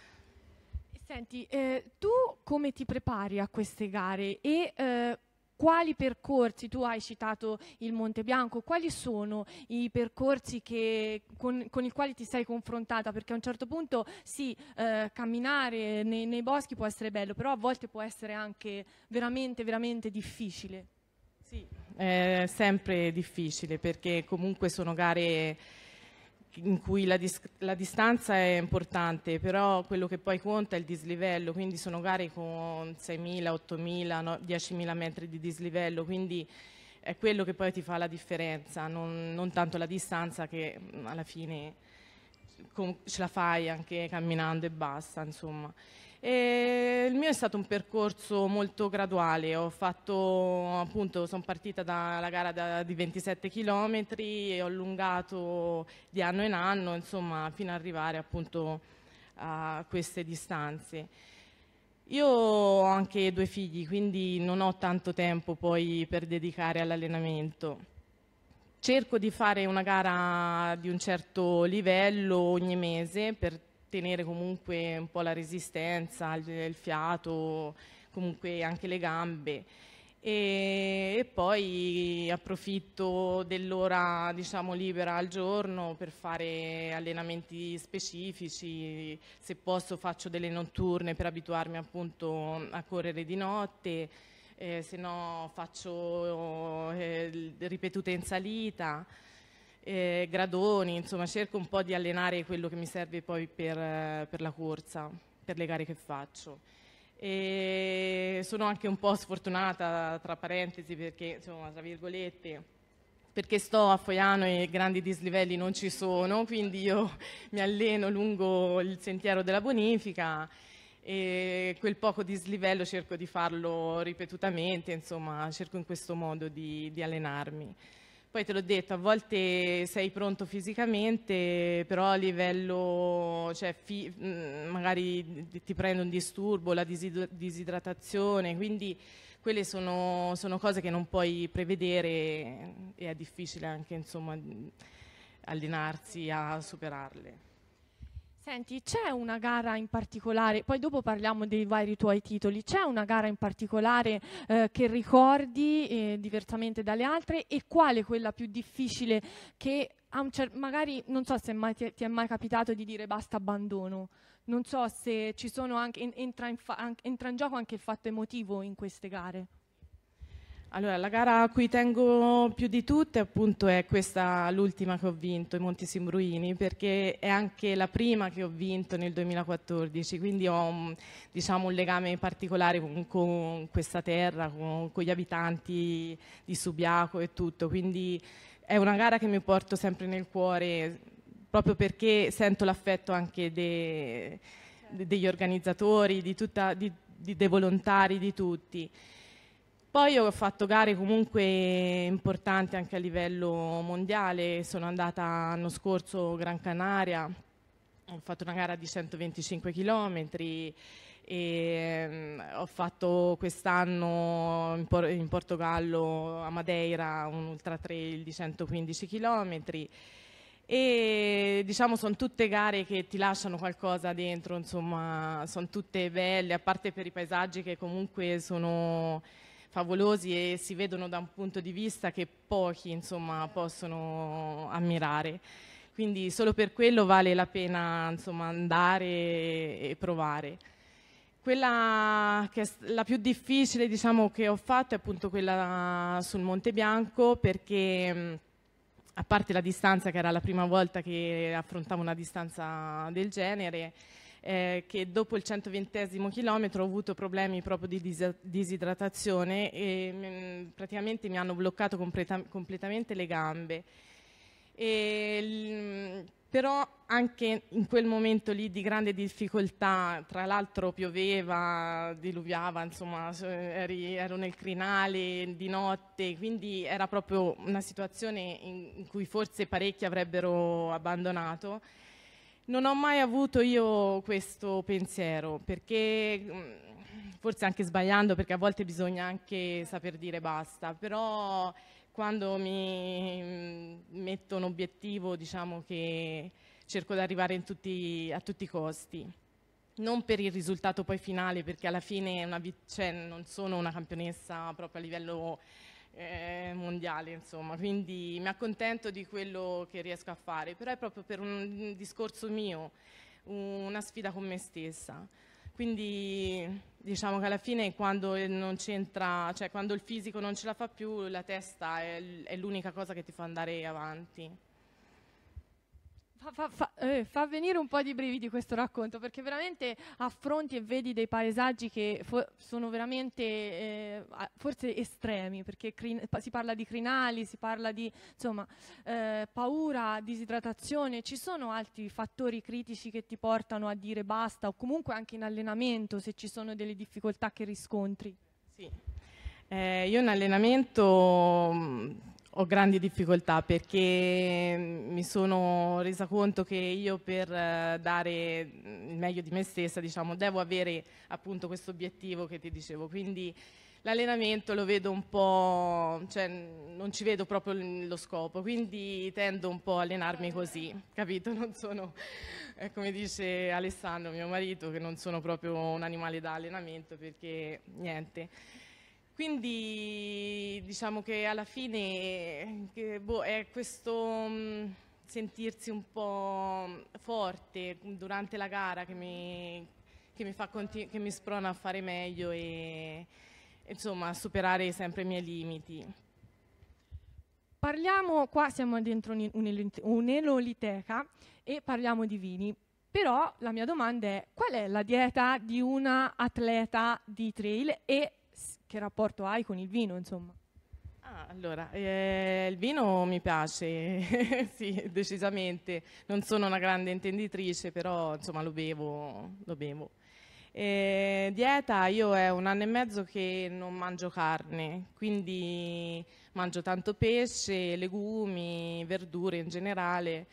Senti, eh, tu come ti prepari a queste gare e eh, quali percorsi, tu hai citato il Monte Bianco, quali sono i percorsi che, con, con i quali ti sei confrontata? Perché a un certo punto sì, eh, camminare nei, nei boschi può essere bello, però a volte può essere anche veramente, veramente difficile. Sì, è sempre difficile, perché comunque sono gare in cui la, dis- la distanza è importante, però quello che poi conta è il dislivello, quindi sono gare con seimila, ottomila, no, diecimila metri di dislivello, quindi è quello che poi ti fa la differenza, non, non tanto la distanza, che alla fine com- ce la fai anche camminando e basta, insomma. E il mio è stato un percorso molto graduale, ho fatto, appunto, sono partita dalla gara da, di ventisette chilometri e ho allungato di anno in anno, insomma, fino ad arrivare appunto a queste distanze. Io ho anche due figli, quindi non ho tanto tempo poi per dedicare all'allenamento. Cerco di fare una gara di un certo livello ogni mese per tenere comunque un po' la resistenza, il, il fiato, comunque anche le gambe, e, e poi approfitto dell'ora, diciamo, libera al giorno per fare allenamenti specifici. Se posso faccio delle notturne per abituarmi appunto a correre di notte, eh, se no faccio eh, ripetute in salita. Eh, gradoni, insomma cerco un po' di allenare quello che mi serve poi per, eh, per la corsa, per le gare che faccio. E sono anche un po' sfortunata, tra parentesi, perché, insomma, tra virgolette, perché sto a Foiano e grandi dislivelli non ci sono, quindi io mi alleno lungo il sentiero della bonifica e quel poco dislivello cerco di farlo ripetutamente, insomma cerco in questo modo di, di allenarmi. Poi te l'ho detto, a volte sei pronto fisicamente, però a livello, cioè, fi, magari ti prende un disturbo, la disid- disidratazione, quindi quelle sono, sono cose che non puoi prevedere e è difficile anche, insomma, allenarsi a superarle. Senti, c'è una gara in particolare, poi dopo parliamo dei vari tuoi titoli, c'è una gara in particolare eh, che ricordi eh, diversamente dalle altre, e qual è quella più difficile che a un cer- magari, non so se mai ti, è, ti è mai capitato di dire basta, abbandono, non so se ci sono anche, en- entra, in fa- an- entra in gioco anche il fatto emotivo in queste gare. Allora, la gara a cui tengo più di tutte appunto è questa, l'ultima che ho vinto, i Monti Simbruini, perché è anche la prima che ho vinto nel duemilaquattordici, quindi ho un, diciamo, un legame particolare con, con questa terra, con, con gli abitanti di Subiaco e tutto, quindi è una gara che mi porto sempre nel cuore, proprio perché sento l'affetto anche de, de, degli organizzatori, di tutta, di, di, dei volontari, di tutti. Poi ho fatto gare comunque importanti anche a livello mondiale, sono andata l'anno scorso a Gran Canaria, ho fatto una gara di centoventicinque chilometri e um, ho fatto quest'anno in, Por- in Portogallo a Madeira un ultra trail di centoquindici chilometri e diciamo sono tutte gare che ti lasciano qualcosa dentro, insomma sono tutte belle, a parte per i paesaggi che comunque sono favolosi e si vedono da un punto di vista che pochi insomma possono ammirare, quindi solo per quello vale la pena insomma andare e provare. Quella che è la più difficile diciamo che ho fatto è appunto quella sul Monte Bianco, perché a parte la distanza, che era la prima volta che affrontavo una distanza del genere, Eh, che dopo il centoventesimo chilometro ho avuto problemi proprio di dis- disidratazione e mh, praticamente mi hanno bloccato completa- completamente le gambe. E, l- però anche in quel momento lì di grande difficoltà, tra l'altro pioveva, diluviava, insomma eri, ero nel crinale di notte, quindi era proprio una situazione in, in cui forse parecchi avrebbero abbandonato. Non ho mai avuto io questo pensiero, perché forse anche sbagliando, perché a volte bisogna anche saper dire basta, però quando mi metto un obiettivo, diciamo che cerco di arrivare in tutti, a tutti i costi. Non per il risultato poi finale, perché alla fine una, cioè, non sono una campionessa proprio a livello Eh, mondiale, insomma, quindi mi accontento di quello che riesco a fare, però è proprio per un discorso mio, una sfida con me stessa, quindi diciamo che alla fine quando non c'entra, cioè quando il fisico non ce la fa più, la testa è, è l'unica cosa che ti fa andare avanti. Fa, fa, fa, eh, fa venire un po' di brividi questo racconto, perché veramente affronti e vedi dei paesaggi che fo- sono veramente eh, forse estremi, perché crin- si parla di crinali, si parla di insomma eh, paura, disidratazione. Ci sono altri fattori critici che ti portano a dire basta, o comunque anche in allenamento se ci sono delle difficoltà che riscontri? Sì, eh, io in allenamento mh, ho grandi difficoltà, perché mi sono resa conto che io per uh, dare il meglio di me stessa, diciamo, devo avere appunto questo obiettivo che ti dicevo, quindi l'allenamento lo vedo un po', cioè non ci vedo proprio lo scopo, quindi tendo un po' a allenarmi così, capito? Non sono, eh, come dice Alessandro, mio marito, che non sono proprio un animale da allenamento, perché niente. Quindi diciamo che alla fine che, boh, è questo mh, sentirsi un po' forte durante la gara che mi, che mi, fa continu- che mi sprona a fare meglio e insomma a superare sempre i miei limiti. Parliamo, qua siamo dentro un'enoliteca e parliamo di vini. Però la mia domanda è: qual è la dieta di una atleta di trail e che rapporto hai con il vino, insomma? Ah, allora, eh, il vino mi piace, sì, decisamente. Non sono una grande intenditrice, però insomma lo bevo, lo bevo. Eh, dieta, io è un anno e mezzo che non mangio carne, quindi mangio tanto pesce, legumi, verdure in generale.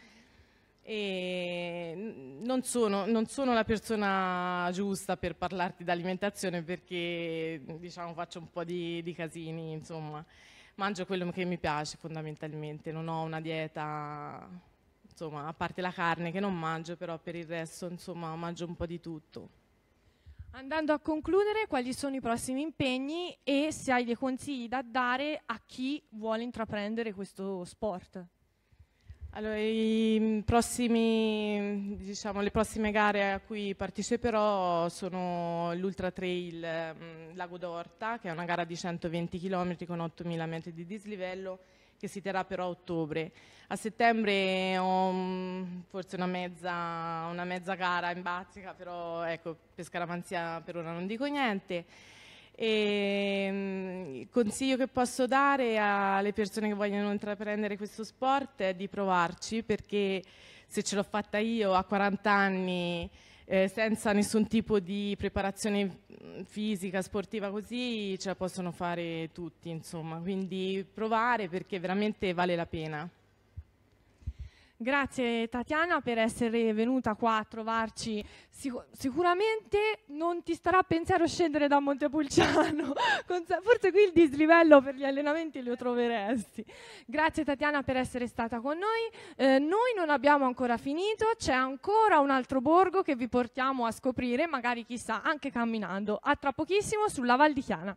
E non sono, non sono la persona giusta per parlarti d'alimentazione, perché diciamo faccio un po' di, di casini, insomma mangio quello che mi piace fondamentalmente, non ho una dieta insomma, a parte la carne che non mangio, però per il resto, insomma, mangio un po' di tutto. Andando a concludere, quali sono i prossimi impegni e se hai dei consigli da dare a chi vuole intraprendere questo sport? Allora, i prossimi, diciamo, le prossime gare a cui parteciperò sono l'Ultra Trail mh, Lago d'Orta, che è una gara di centoventi chilometri con ottomila metri di dislivello, che si terrà però a ottobre. A settembre ho mh, forse una mezza, una mezza gara in Bazzica, però ecco, per Scaramanzia per ora non dico niente. E, mh, il consiglio che posso dare alle persone che vogliono intraprendere questo sport è di provarci, perché se ce l'ho fatta io a quaranta anni eh, senza nessun tipo di preparazione fisica, sportiva, così ce la possono fare tutti, insomma, quindi provare perché veramente vale la pena. Grazie Tatiana per essere venuta qua a trovarci. Sic- sicuramente non ti starà a pensiero scendere da Montepulciano, forse qui il dislivello per gli allenamenti lo troveresti. Grazie Tatiana per essere stata con noi. Eh, noi non abbiamo ancora finito, c'è ancora un altro borgo che vi portiamo a scoprire, magari chissà anche camminando. A tra pochissimo sulla Val di Chiana.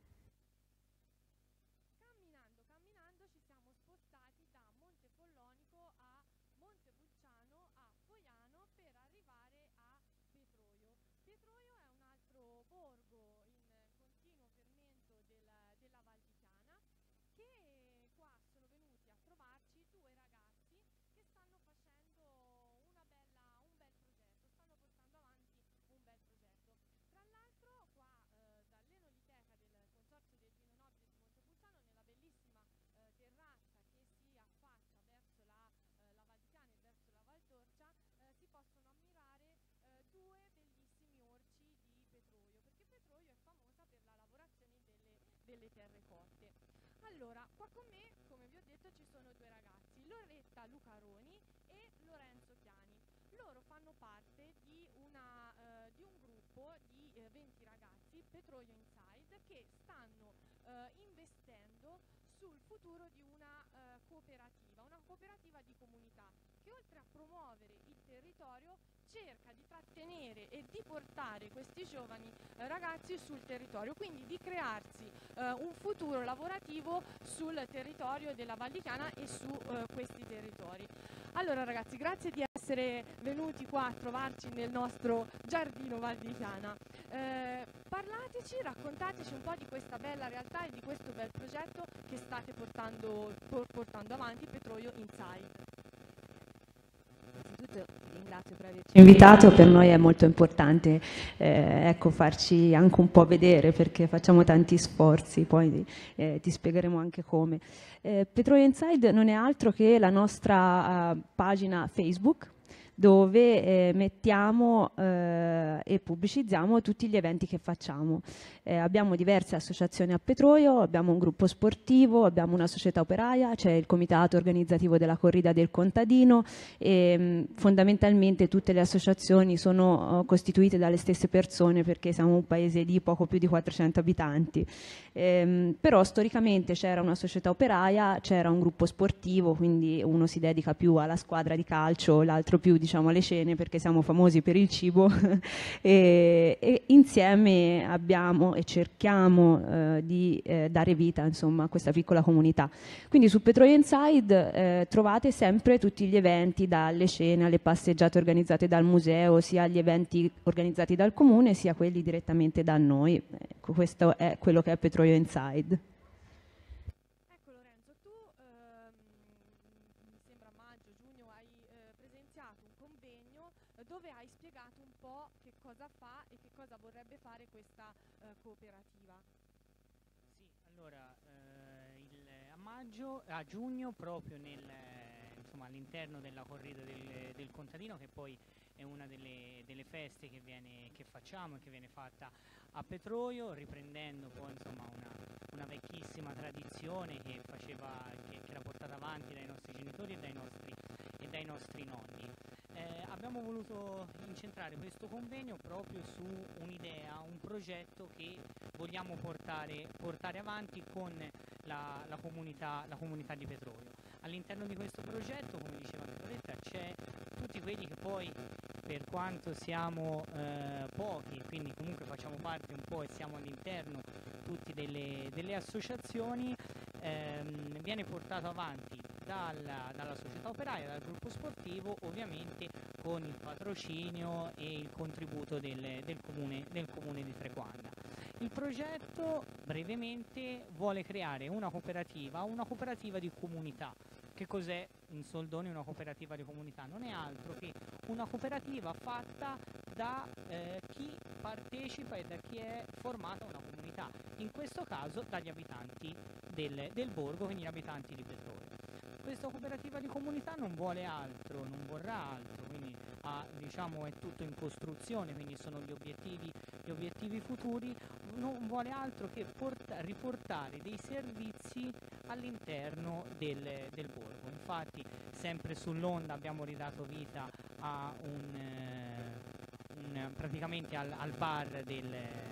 Delle terrecotte. Allora, qua con me, come vi ho detto, ci sono due ragazzi, Loretta Lucaroni e Lorenzo Chiani. Loro fanno parte di, una, eh, di un gruppo di eh, venti ragazzi, Petrolio Inside, che stanno eh, investendo sul futuro di una eh, cooperativa, una cooperativa di comunità, che oltre a promuovere il territorio cerca di trattenere e di portare questi giovani eh, ragazzi sul territorio, quindi di crearsi eh, un futuro lavorativo sul territorio della Val di Chiana e su eh, questi territori. Allora ragazzi, grazie di essere venuti qua a trovarci nel nostro giardino Val di Chiana. Eh, parlateci, raccontateci un po' di questa bella realtà e di questo bel progetto che state portando, portando avanti, Petrolio Inside. Innanzitutto ringrazio per averci invitato, per noi è molto importante eh, ecco, farci anche un po' vedere perché facciamo tanti sforzi, poi eh, ti spiegheremo anche come. Eh, Petrolio Inside non è altro che la nostra uh, pagina Facebook, dove eh, mettiamo eh, e pubblicizziamo tutti gli eventi che facciamo. Eh, abbiamo diverse associazioni a Petrolio, abbiamo un gruppo sportivo, abbiamo una società operaia, c'è il comitato organizzativo della corrida del contadino e mh, fondamentalmente tutte le associazioni sono uh, costituite dalle stesse persone perché siamo un paese di poco più di quattrocento abitanti. Ehm, però storicamente c'era una società operaia, c'era un gruppo sportivo, quindi uno si dedica più alla squadra di calcio, l'altro più diciamo alle cene perché siamo famosi per il cibo e, e insieme abbiamo e cerchiamo eh, di eh, dare vita insomma a questa piccola comunità. Quindi su Petrolio Inside eh, trovate sempre tutti gli eventi, dalle cene alle passeggiate organizzate dal museo, sia gli eventi organizzati dal comune sia quelli direttamente da noi. Ecco, questo è quello che è Petrolio Inside. Ecco Lorenzo, tu ehm, mi sembra a maggio, giugno hai eh, presenziato un convegno eh, dove hai spiegato un po' che cosa fa e che cosa vorrebbe fare questa eh, cooperativa. Sì, allora eh, il, a maggio, a giugno proprio nel, insomma, all'interno della corrida del, del contadino, che poi è una delle, delle feste che, viene, che facciamo e che viene fatta a Petrolio, riprendendo poi insomma una, una vecchissima tradizione che faceva, che, che era portata avanti dai nostri genitori e dai nostri, e dai nostri nonni. Eh, abbiamo voluto incentrare questo convegno proprio su un'idea, un progetto che vogliamo portare, portare avanti con la, la, comunità, la comunità di Petrolio. all'interno di questo progetto, come diceva Nicoletta, c'è tutti quelli che poi, per quanto siamo eh, pochi, quindi comunque facciamo parte un po' e siamo all'interno tutti delle, delle associazioni, ehm, viene portato avanti dalla, dalla società operaia, dal gruppo sportivo, ovviamente con il patrocinio e il contributo del, del, comune, del comune di Trequarda. Il progetto brevemente vuole creare una cooperativa, una cooperativa di comunità. Che cos'è in soldoni una cooperativa di comunità? Non è altro che una cooperativa fatta da eh, chi partecipa e da chi è formata una comunità, in questo caso dagli abitanti del, del borgo, quindi gli abitanti di Petrolio. Questa cooperativa di comunità non vuole altro, non vorrà altro, quindi ha, diciamo, è tutto in costruzione, quindi sono gli obiettivi, gli obiettivi futuri, non vuole altro che porta, riportare dei servizi all'interno del, del borgo. Infatti sempre sull'Onda abbiamo ridato vita a un, eh, un praticamente al, al bar del,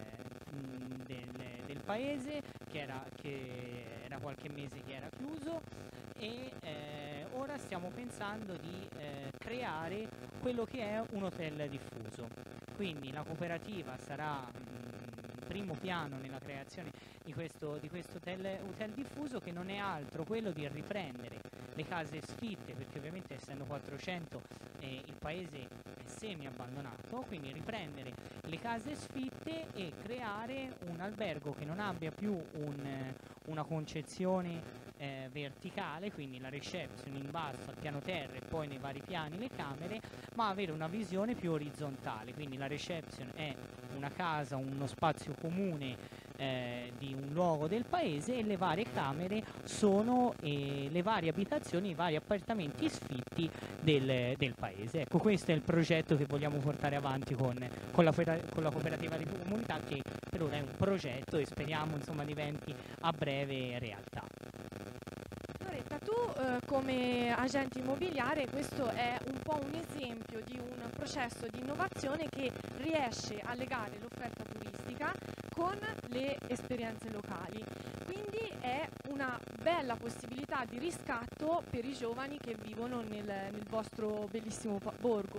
del, del paese che era, che era qualche mese che era chiuso, e eh, ora stiamo pensando di eh, creare quello che è un hotel diffuso. Quindi la cooperativa sarà in primo piano nella creazione di questo, di questo hotel, hotel diffuso, che non è altro quello di riprendere le case sfitte, perché ovviamente essendo quattrocento eh, il paese è semi abbandonato, quindi riprendere le case sfitte e creare un albergo che non abbia più un, una concezione Eh, verticale, quindi la reception in basso al piano terra e poi nei vari piani le camere, ma avere una visione più orizzontale, quindi la reception è una casa, uno spazio comune eh, di un luogo del paese, e le varie camere sono eh, le varie abitazioni, i vari appartamenti sfitti del, del paese. Ecco, questo è il progetto che vogliamo portare avanti con, con, la, con la cooperativa di comunità, che per ora è un progetto e speriamo, insomma, diventi a breve realtà. Loretta, tu eh, come agente immobiliare, questo è un po' un esempio di un processo di innovazione che riesce a legare l'offerta turistica con le esperienze locali, quindi è una bella possibilità di riscatto per i giovani che vivono nel, nel vostro bellissimo borgo.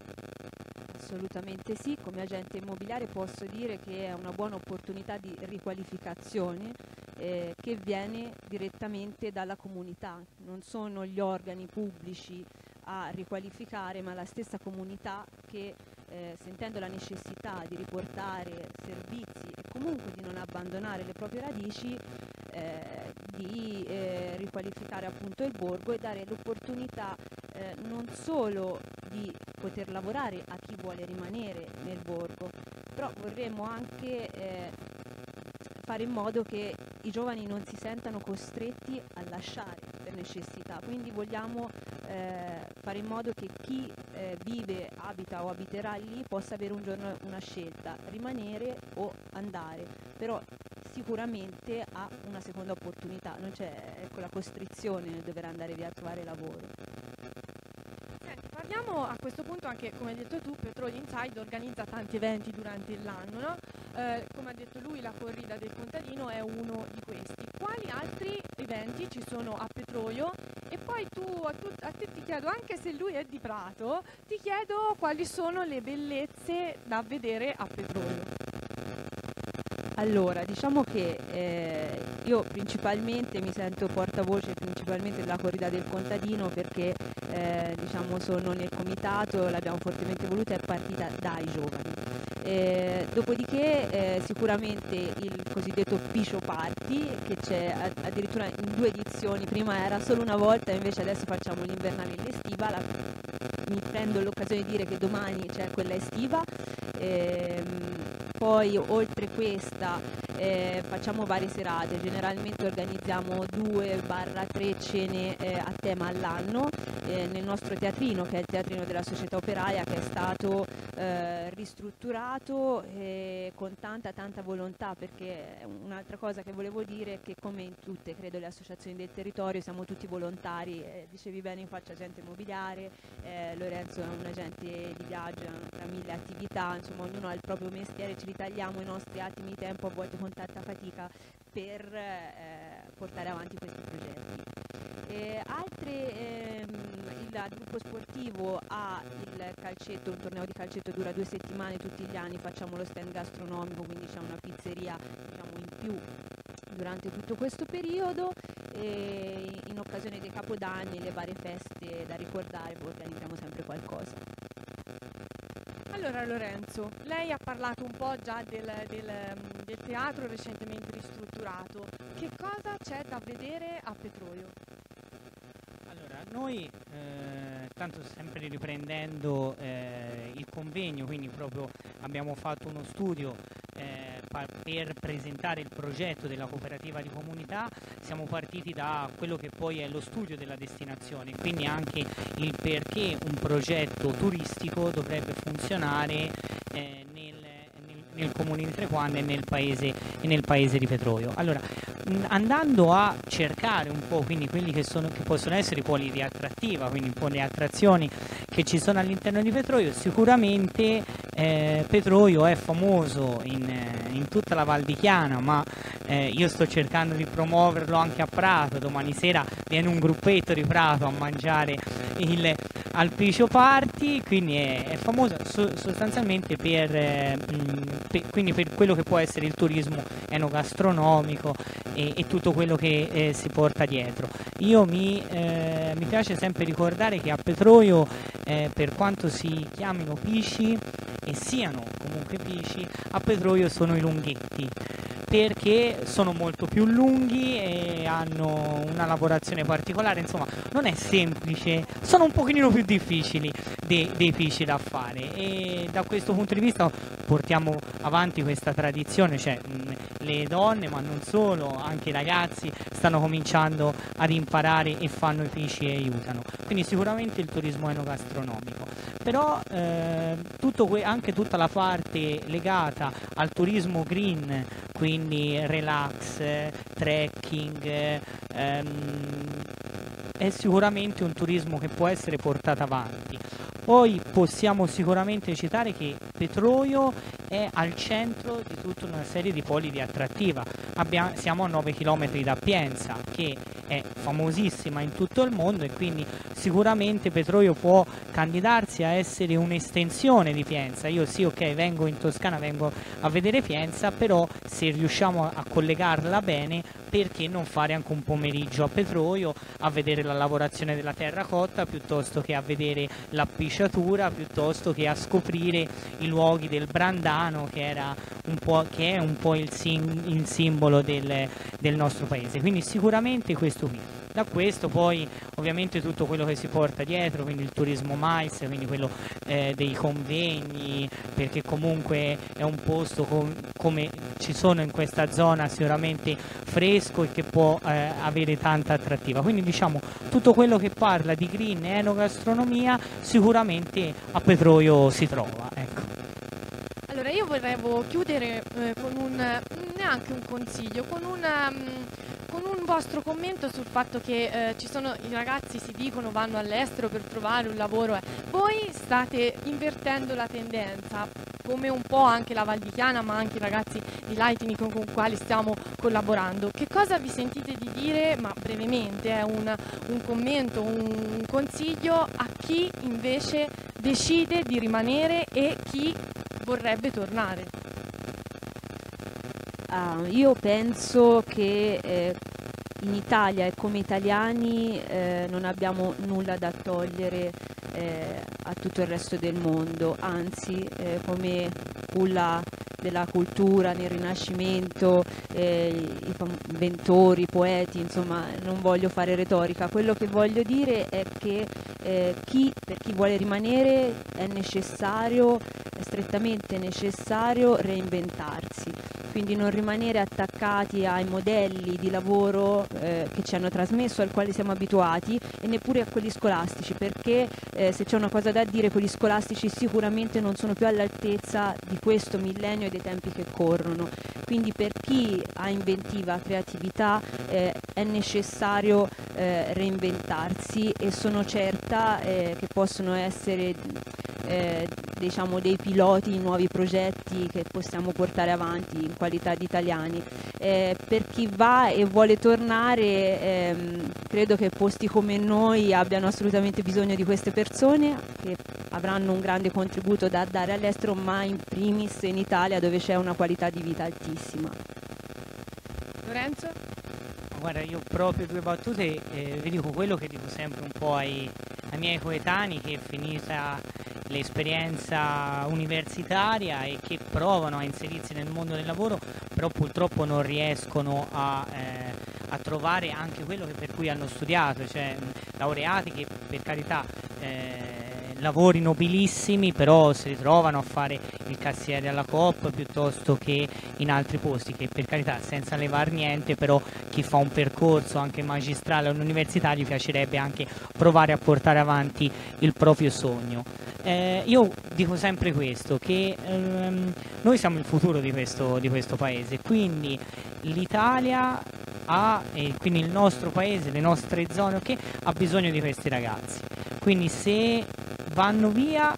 Assolutamente sì, come agente immobiliare posso dire che è una buona opportunità di riqualificazione eh, che viene direttamente dalla comunità. Non sono gli organi pubblici a riqualificare, ma la stessa comunità che, eh, sentendo la necessità di riportare servizi e comunque di non abbandonare le proprie radici, eh, di eh, riqualificare appunto il borgo e dare l'opportunità eh, non solo di poter lavorare a chi vuole rimanere nel borgo, però vorremmo anche eh, fare in modo che i giovani non si sentano costretti a lasciare per necessità, quindi vogliamo eh, fare in modo che chi eh, vive, abita o abiterà lì possa avere un giorno una scelta, rimanere o andare, però sicuramente ha una seconda opportunità, non c'è ecco, la costrizione nel dover andare via a trovare lavoro. Parliamo a questo punto anche, come hai detto tu, Petrolio Inside organizza tanti eventi durante l'anno, no? Eh, come ha detto lui, la corrida del contadino è uno di questi. Quali altri eventi ci sono a Petrolio? E poi tu a, tu, a te ti chiedo, anche se lui è di Prato, ti chiedo quali sono le bellezze da vedere a Petrolio. Allora, diciamo che eh, io principalmente mi sento portavoce principalmente della corrida del contadino perché eh, diciamo sono nel comitato, l'abbiamo fortemente voluta, è partita dai giovani. Eh, dopodiché eh, sicuramente il cosiddetto Piscio Party, che c'è addirittura in due edizioni, prima era solo una volta, invece adesso facciamo l'invernale e l'estiva. La, mi prendo l'occasione di dire che domani c'è quella estiva. Ehm, Poi oltre questa eh, facciamo varie serate, generalmente organizziamo due barra tre cene eh, a tema all'anno eh, nel nostro teatrino, che è il teatrino della società operaia, che è stato eh, ristrutturato eh, con tanta tanta volontà, perché un'altra cosa che volevo dire è che come in tutte credo le associazioni del territorio siamo tutti volontari, eh, dicevi bene, io faccio agente immobiliare, eh, Lorenzo è un agente di viaggio tra mille attività, insomma ognuno ha il proprio mestiere, ci ritagliamo i nostri attimi di tempo, a volte con tanta fatica, per eh, portare avanti questi progetti. Eh, altre, ehm, il gruppo sportivo ha il calcetto, un torneo di calcetto dura due settimane tutti gli anni, facciamo lo stand gastronomico, quindi c'è una pizzeria, diciamo, in più durante tutto questo periodo, e in occasione dei capodanni e le varie feste da ricordare organizziamo sempre qualcosa. Allora Lorenzo, lei ha parlato un po' già del, del, del teatro recentemente ristrutturato. Che cosa c'è da vedere a Petroio? Allora, noi, eh, tanto sempre riprendendo eh, il convegno, quindi proprio abbiamo fatto uno studio eh, pa- per presentare il progetto della cooperativa di comunità, siamo partiti da quello che poi è lo studio della destinazione, quindi anche il perché un progetto turistico dovrebbe funzionare eh, nel, nel, nel comune di Trequarne e nel paese, e nel paese di Petroio. Allora, andando a cercare un po' quindi quelli che, sono, che possono essere i poli di attrattiva, quindi un po' le attrazioni che ci sono all'interno di Petroio, sicuramente eh, Petroio è famoso in, in tutta la Val di Chiana, ma eh, io sto cercando di promuoverlo anche a Prato. Domani sera viene un gruppetto di Prato a mangiare il Alpicio Party, quindi è, è famoso so, sostanzialmente per, eh, mh, per, quindi per quello che può essere il turismo enogastronomico e, e tutto quello che eh, si porta dietro. Io mi, eh, mi piace sempre ricordare che a Petroio, eh, per quanto si chiamino pisci e siano comunque pisci, a Petroio sono i lunghetti, perché sono molto più lunghi e hanno una lavorazione particolare, insomma non è semplice, sono un pochino più difficili dei, dei pisci da fare, e da questo punto di vista portiamo avanti questa tradizione, cioè mh, le donne, ma non solo, anche i ragazzi stanno cominciando ad imparare e fanno i pisci e aiutano, quindi sicuramente il turismo enogastronomico, però eh, tutto que- anche tutta la parte legata al turismo green, quindi relax, eh, trekking, eh, ehm, è sicuramente un turismo che può essere portato avanti. Poi possiamo sicuramente citare che Petroio è al centro di tutta una serie di poli di attrattiva. Abbiamo, siamo a nove chilometri da Pienza, che è famosissima in tutto il mondo, e quindi sicuramente Petroio può candidarsi a essere un'estensione di Pienza. Io sì, ok, vengo in Toscana, vengo a vedere Pienza, però se riusciamo a collegarla bene, perché non fare anche un pomeriggio a Petroio a vedere la lavorazione della terracotta, piuttosto che a vedere l'appisciatura, piuttosto che a scoprire i luoghi del Brandano, che, era un po', che è un po' il, sim, il simbolo del, del nostro paese. Quindi sicuramente questo qui. Da questo poi ovviamente tutto quello che si porta dietro, quindi il turismo mais, quindi quello eh, dei convegni, perché comunque è un posto com- come ci sono in questa zona sicuramente fresco e che può eh, avere tanta attrattiva. Quindi diciamo tutto quello che parla di green e enogastronomia sicuramente a Petroio si trova, ecco. Allora io volevo chiudere eh, con un, neanche un consiglio, con un, um, con un vostro commento sul fatto che eh, ci sono, i ragazzi si dicono vanno all'estero per trovare un lavoro. Eh. Voi state invertendo la tendenza, come un po' anche la Val di Chiana, ma anche i ragazzi di Lightning con, con i quali stiamo collaborando. Che cosa vi sentite di dire, ma brevemente, è eh, un, un commento, un, un consiglio a chi invece decide di rimanere e chi vorrebbe tornare? Uh, io penso che eh, in Italia e come italiani eh, non abbiamo nulla da togliere eh, a tutto il resto del mondo, anzi eh, come culla della cultura nel Rinascimento, eh, i inventori, i poeti, insomma non voglio fare retorica, quello che voglio dire è che eh, chi, per chi vuole rimanere è necessario, è strettamente necessario reinventarsi, quindi non rimanere attaccati ai modelli di lavoro eh, che ci hanno trasmesso, al quale siamo abituati, e neppure a quelli scolastici, perché eh, se c'è una cosa da dire, quelli scolastici sicuramente non sono più all'altezza di questo millennio e dei tempi che corrono. Quindi per chi ha inventiva, creatività, eh, è necessario eh, reinventarsi, e sono certa eh, che possono essere eh, diciamo, dei piloti, nuovi progetti che possiamo portare avanti in qualità di italiani. Eh, per chi va e vuole tornare, ehm, credo che posti come noi abbiano assolutamente bisogno di queste persone che avranno un grande contributo da dare all'estero, ma in primis in Italia, dove c'è una qualità di vita altissima. Lorenzo? Guarda, io proprio due battute, eh, vi dico quello che dico sempre un po' ai, ai miei coetanei, che è finita l'esperienza universitaria e che provano a inserirsi nel mondo del lavoro, però purtroppo non riescono a, eh, a trovare anche quello che per cui hanno studiato, cioè laureati che per carità eh, lavori nobilissimi, però si ritrovano a fare il cassiere alla Coop piuttosto che in altri posti, che per carità, senza levar niente, però chi fa un percorso anche magistrale all'università gli piacerebbe anche provare a portare avanti il proprio sogno. Eh, io dico sempre questo, che ehm, noi siamo il futuro di questo, di questo paese, quindi l'Italia ha, e quindi il nostro paese, le nostre zone, okay, ha bisogno di questi ragazzi, quindi se vanno via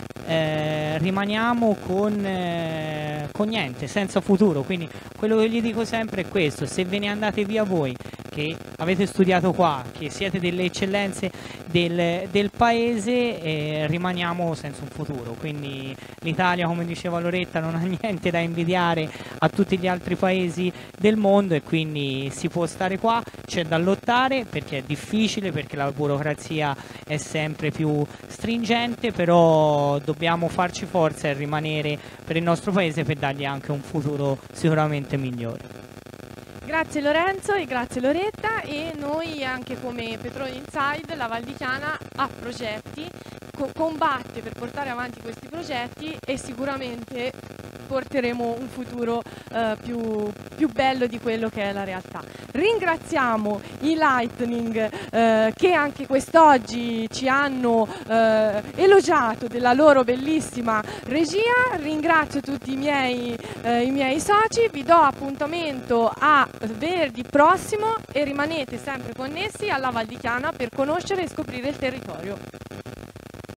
eh, rimaniamo con, eh, con niente, senza futuro. Quindi quello che gli dico sempre è questo: se ve ne andate via voi che avete studiato qua, che siete delle eccellenze del, del paese, eh, rimaniamo senza un futuro. Quindi l'Italia, come diceva Loretta, non ha niente da invidiare a tutti gli altri paesi del mondo, e quindi si può stare qua, c'è da lottare perché è difficile, perché la burocrazia è sempre più stringente, però dobbiamo farci forza e rimanere per il nostro paese, per dargli anche un futuro sicuramente migliore. Grazie Lorenzo e grazie Loretta. E noi anche come Petrolio Inside, la Val di Chiana ha progetti, co- combatte per portare avanti questi progetti e sicuramente porteremo un futuro eh, più, più bello di quello che è la realtà. Ringraziamo i Lightning eh, che anche quest'oggi ci hanno eh, elogiato della loro bellissima regia. Ringrazio tutti i miei, eh, i miei soci, vi do appuntamento a venerdì prossimo e rimanete sempre connessi alla Val di Chiana per conoscere e scoprire il territorio.